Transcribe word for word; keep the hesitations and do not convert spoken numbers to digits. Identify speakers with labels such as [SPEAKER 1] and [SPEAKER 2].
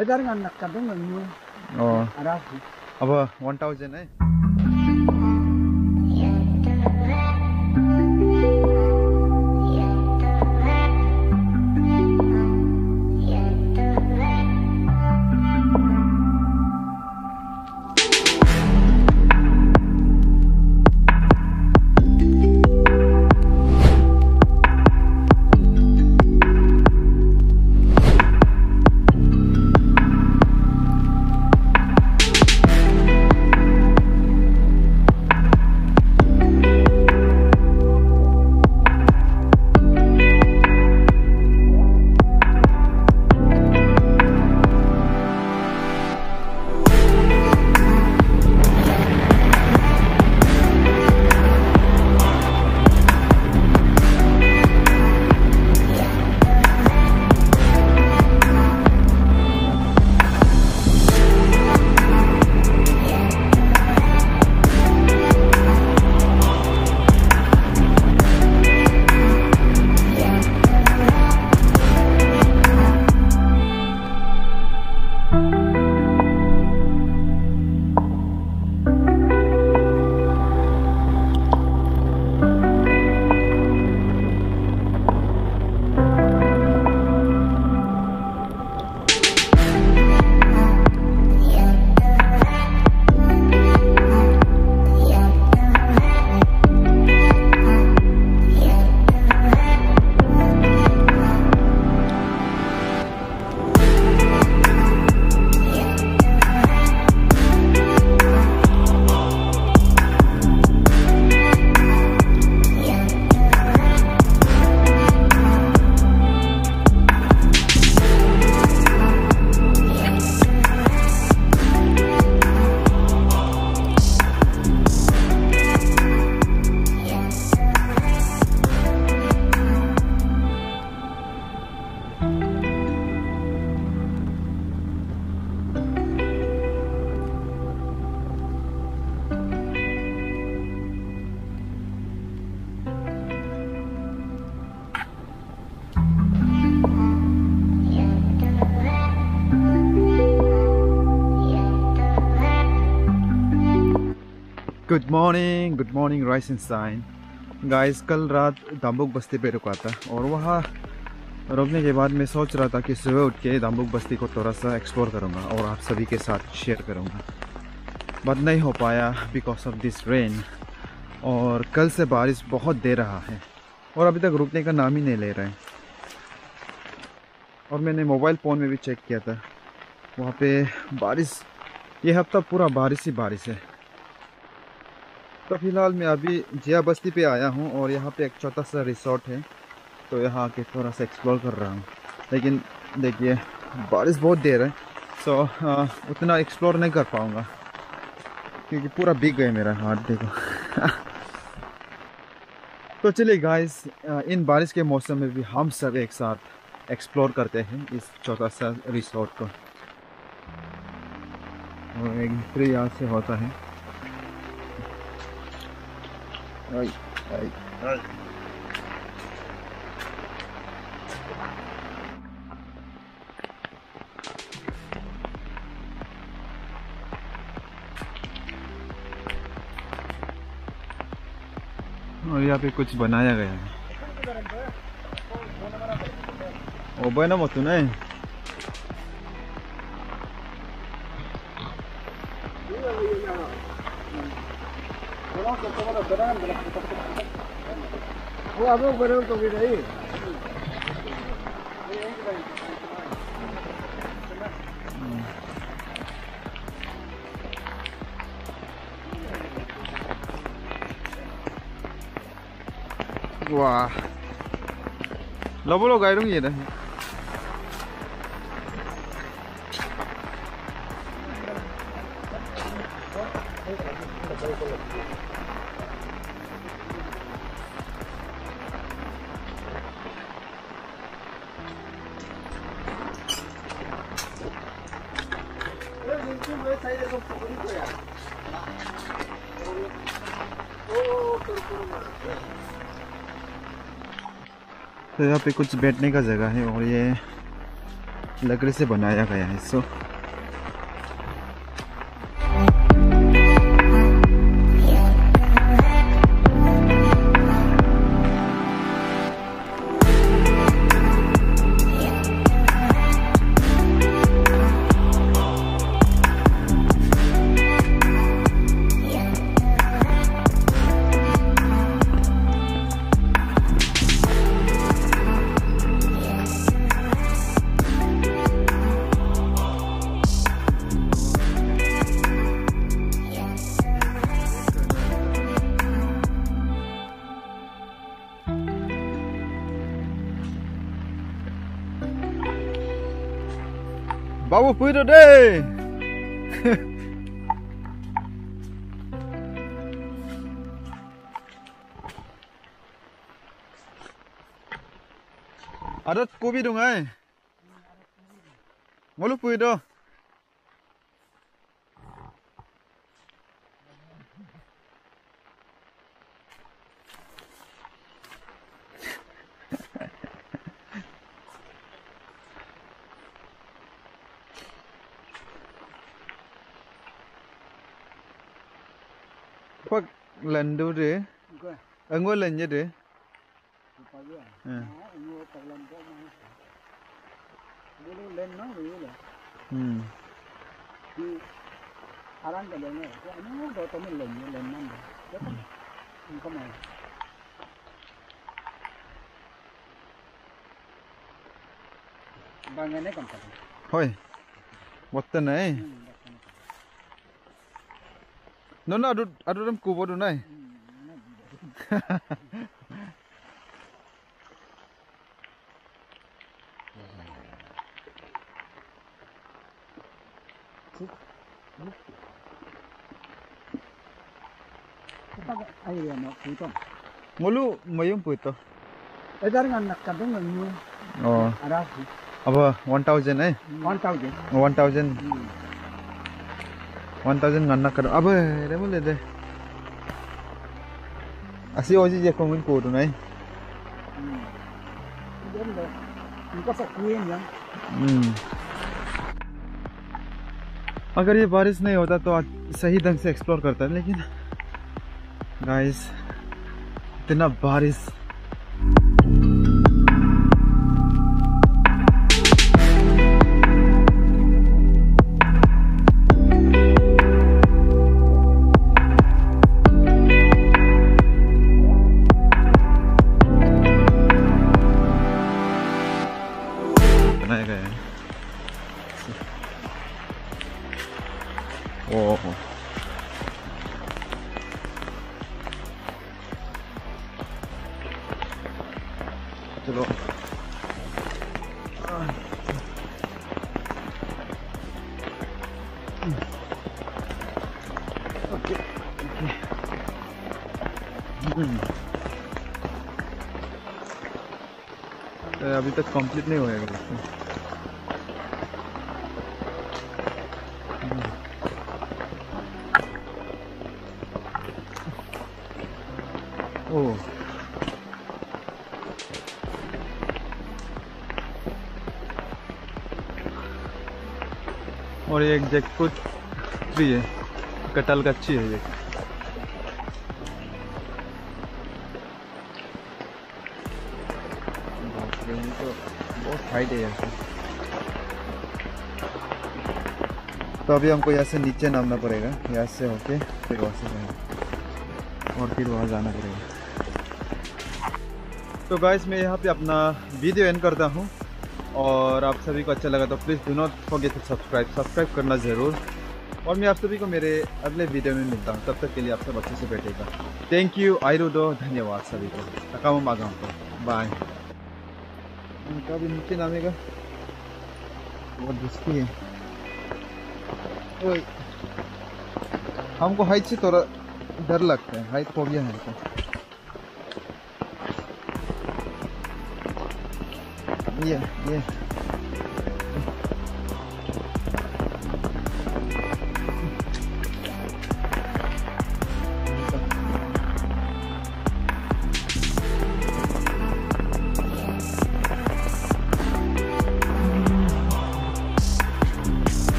[SPEAKER 1] इधर का नक्का तो नहीं
[SPEAKER 2] ओ
[SPEAKER 1] आराम
[SPEAKER 2] अब वन थाउजेंड है good morning good morning rise and shine guys. कल रात दाम्बुक बस्ती पे रुका था और वहाँ रुकने के बाद मैं सोच रहा था कि सुबह उठ के दाम्बुक बस्ती को थोड़ा सा एक्सप्लोर करूँगा और आप सभी के साथ शेयर करूँगा, बट नहीं हो पाया बिकॉज ऑफ दिस रेन। और कल से बारिश बहुत दे रहा है और अभी तक रुकने का नाम ही नहीं ले रहे हैं। और मैंने मोबाइल फ़ोन में भी चेक किया था, वहाँ पे बारिश ये हफ्ता पूरा बारिश ही बारिश है। तो फिलहाल मैं अभी जिया बस्ती पे आया हूँ और यहाँ पे एक छोटा सा रिसोर्ट है, तो यहाँ आके थोड़ा सा एक्सप्लोर कर रहा हूँ। लेकिन देखिए बारिश बहुत देर है, सो आ, उतना एक्सप्लोर नहीं कर पाऊँगा क्योंकि पूरा भीग गया मेरा हाथ, देखो। तो चलिए गाइस, इन बारिश के मौसम में भी हम सब एक साथ एक्सप्लोर करते हैं इस छोटा सा रिसोर्ट को। और एक एंट्री यहाँ से होता है। आई, आई, आई। और यहाँ पे कुछ बनाया गया है। ओ बना मत नहीं
[SPEAKER 1] वो अब बरल तो भी नहीं
[SPEAKER 2] वाह लो बोलो गायरों ये ना तो यहाँ पे कुछ बैठने का जगह है और ये लकड़ी से बनाया गया है। सो Bawa puito deh. Ada kopi dong ay. Ngolu puito. Pak lendu deh, anggur lenje deh. Hmm.
[SPEAKER 1] Arang ke lenje, ini udah temen lenje lenman deh. Ini kemana? Bangunnya kan tadi.
[SPEAKER 2] Hoi, boten eh. Nona adu adu ram kubo do nai.
[SPEAKER 1] Ayo nak puito.
[SPEAKER 2] Ngolu mayung puito.
[SPEAKER 1] Edar ngan nak kadang ngan.
[SPEAKER 2] Oh.
[SPEAKER 1] Ada sih.
[SPEAKER 2] Apa one thousand eh?
[SPEAKER 1] One thousand.
[SPEAKER 2] One thousand. One thousand ngan nak kadang. Apa? Dah boleh deh. Asih oji je kongin ko do nai.
[SPEAKER 1] इनका पकड़े हैं
[SPEAKER 2] हम्म अगर ये बारिश नहीं होता तो आज सही ढंग से एक्सप्लोर करता है, लेकिन गाइस इतना बारिश बनाया गया है। ओह चलो ओके अभी तक कंप्लीट नहीं होएगा। ओह और ये एक जैकफ्रूट ट्री है, कटहल का अच्छी है ये। तो बहुत हाइट है यहाँ। तो अभी हमको यहाँ से नीचे नामना पड़ेगा, यहाँ से होके फिर वहाँ से जाएंगे और फिर वहाँ जाना पड़ेगा। तो गाइस मैं यहाँ पे अपना वीडियो एंड करता हूँ, और आप सभी को अच्छा लगा तो please do not forget to subscribe subscribe करना ज़रूर। और मैं आप सभी को मेरे अगले वीडियो में मिलता हूँ, तब तक के लिए आप सब अच्छे से बैठेगा। थैंक यू आयरुदो, धन्यवाद सभी को। तकाम आगा बाय। उनका भी नीचे नामेगा बहुत रिस्की है। ओए हमको हाइट से थोड़ा डर लगता है, हाइट फोबिया है हमको। ये ये